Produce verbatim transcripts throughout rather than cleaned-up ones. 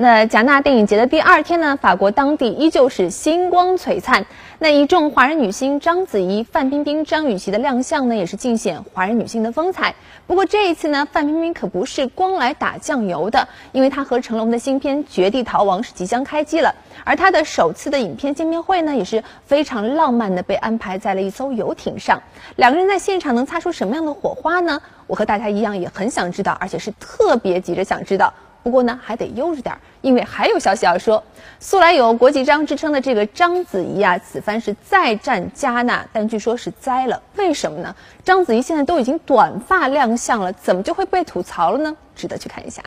那戛纳电影节的第二天呢，法国当地依旧是星光璀璨。那一众华人女星章子怡、范冰冰、张雨绮的亮相呢，也是尽显华人女性的风采。不过这一次呢，范冰冰可不是光来打酱油的，因为她和成龙的新片《绝地逃亡》是即将开机了，而她的首次的影片见面会呢，也是非常浪漫的被安排在了一艘游艇上。两个人在现场能擦出什么样的火花呢？我和大家一样也很想知道，而且是特别急着想知道。不过呢，还得悠着点，因为还有消息要说。素来有国际章之称的这个章子怡啊，此番是再战戛纳，但据说是栽了。为什么呢？章子怡现在都已经短发亮相了，怎么就会被吐槽了呢？值得去看一下。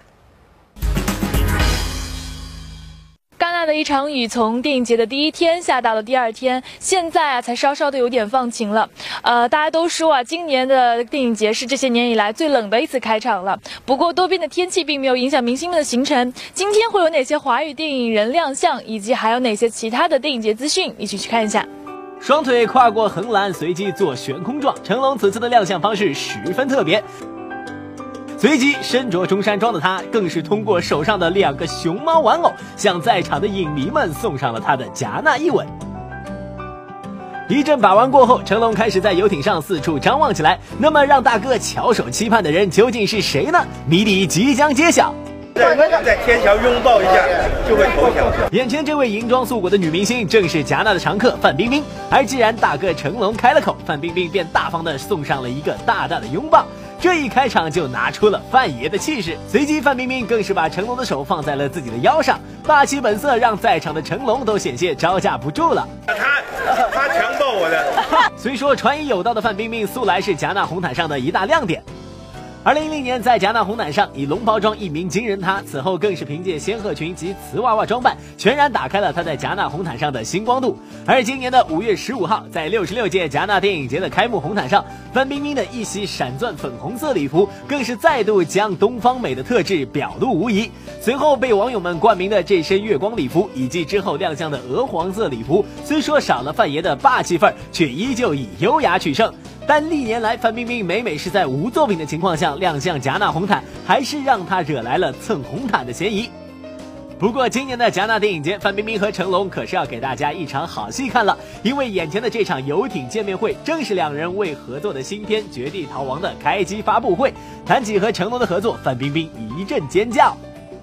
戛纳的一场雨从电影节的第一天下到了第二天，现在啊才稍稍的有点放晴了。呃，大家都说啊，今年的电影节是这些年以来最冷的一次开场了。不过多变的天气并没有影响明星们的行程。今天会有哪些华语电影人亮相，以及还有哪些其他的电影节资讯，一起去看一下。 双腿跨过横栏，随即做悬空状，成龙此次的亮相方式十分特别。随即身着中山装的他，更是通过手上的两个熊猫玩偶，向在场的影迷们送上了他的戛纳一吻。一阵把玩过后，成龙开始在游艇上四处张望起来。那么让大哥翘首期盼的人究竟是谁呢？谜底即将揭晓。 在在天桥拥抱一下就会投降。 眼前这位银装素裹的女明星正是戛纳的常客范冰冰，而既然大哥成龙开了口，范冰冰便大方地送上了一个大大的拥抱。这一开场就拿出了范爷的气势，随即范冰冰更是把成龙的手放在了自己的腰上，霸气本色让在场的成龙都险些招架不住了。 他他强暴我的。 虽说传言有道的范冰冰素来是戛纳红毯上的一大亮点。二零一零年在戛纳红毯上以龙袍装一鸣惊人，她此后更是凭借仙鹤裙及瓷娃娃装扮，全然打开了她在戛纳红毯上的星光度。而今年的五月十五号，在六十六届戛纳电影节的开幕红毯上，范冰冰的一袭闪钻粉红色礼服，更是再度将东方美的特质表露无遗。随后被网友们冠名的这身月光礼服，以及之后亮相的鹅黄色礼服，虽说少了范爷的霸气范儿，却依旧以优雅取胜。但历年来，范冰冰每每是在无作品的情况下亮相戛纳红毯，还是让她惹来了蹭红毯的嫌疑。不过今年的戛纳电影节，范冰冰和成龙可是要给大家一场好戏看了，因为眼前的这场游艇见面会，正是两人为合作的新片《绝地逃亡》的开机发布会。谈起和成龙的合作，范冰冰一阵尖叫。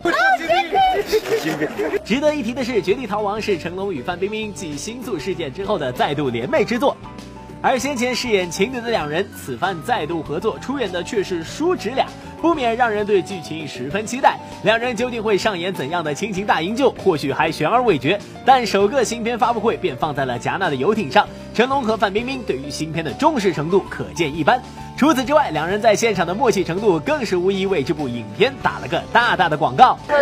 值得一提的是，《绝地逃亡》是成龙与范冰冰继星宿事件之后的再度联袂之作。而先前饰演情侣的两人，此番再度合作，出演的却是叔侄俩，不免让人对剧情十分期待。两人究竟会上演怎样的亲情大营救，或许还悬而未决。但首个新片发布会便放在了戛纳的游艇上，成龙和范冰冰对于新片的重视程度可见一斑。除此之外，两人在现场的默契程度更是无疑为这部影片打了个大大的广告。 我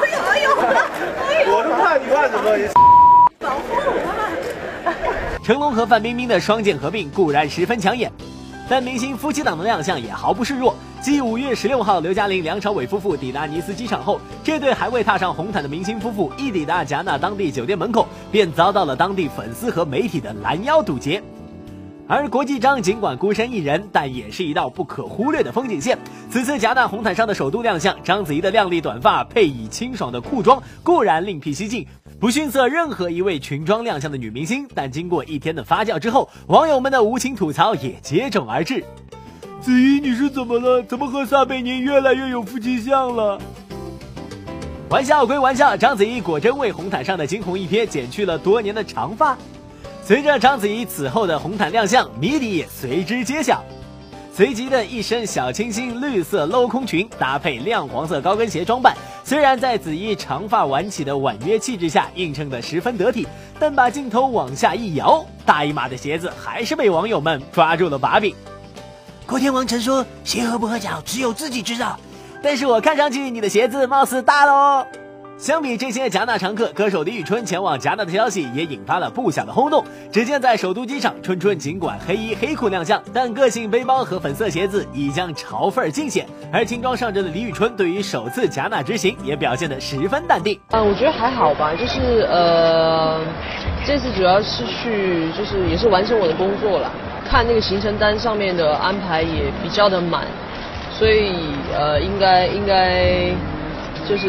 都怕你怕什么？保护我。 成龙和范冰冰的双剑合并固然十分抢眼，但明星夫妻档的亮相也毫不示弱。继五月十六号刘嘉玲、梁朝伟夫妇抵达尼斯机场后，这对还未踏上红毯的明星夫妇一抵达戛纳当地酒店门口，便遭到了当地粉丝和媒体的拦腰堵截。而国际章尽管孤身一人，但也是一道不可忽略的风景线。此次戛纳红毯上的首度亮相，章子怡的靓丽短发配以清爽的裤装，固然另辟蹊径，不逊色任何一位裙装亮相的女明星。但经过一天的发酵之后，网友们的无情吐槽也接踵而至。子怡，你是怎么了？怎么和撒贝宁越来越有夫妻相了？玩笑归玩笑，章子怡果真为红毯上的惊鸿一瞥减去了多年的长发。随着章子怡此后的红毯亮相，谜底也随之揭晓。随即的一身小清新绿色镂空裙搭配亮黄色高跟鞋装扮，虽然在子怡长发挽起的婉约气质下映衬得十分得体，但把镜头往下一摇，大一码的鞋子还是被网友们抓住了把柄。郭天王曾说，鞋合不合脚只有自己知道，但是我看上去你的鞋子貌似大咯。相比这些戛纳常客，歌手李宇春前往戛纳的消息也引发了不小的轰动。只见在首都机场，春春尽管黑衣黑裤亮相，但个性背包和粉色鞋子已将潮范尽显。而轻装上阵的李宇春对于首次戛纳之行也表现得十分淡定。 嗯，我觉得还好吧，就是呃，这次主要是去就是也是完成我的工作啦，看那个行程单上面的安排也比较的满，所以呃应该应该就是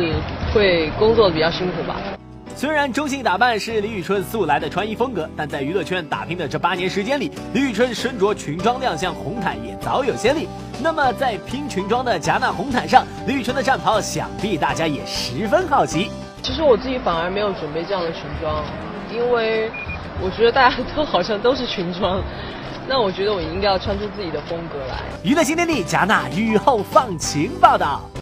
会工作的比较辛苦吧。 虽然中性打扮是李宇春素来的穿衣风格，但在娱乐圈打拼的这八年时间里，李宇春身着裙装亮相红毯也早有先例。那么在拼裙装的戛纳红毯上，李宇春的战袍想必大家也十分好奇。 其实我自己反而没有准备这样的裙装，因为我觉得大家都好像都是裙装，那我觉得我应该要穿出自己的风格来。 娱乐新天地，戛纳雨后放晴报道。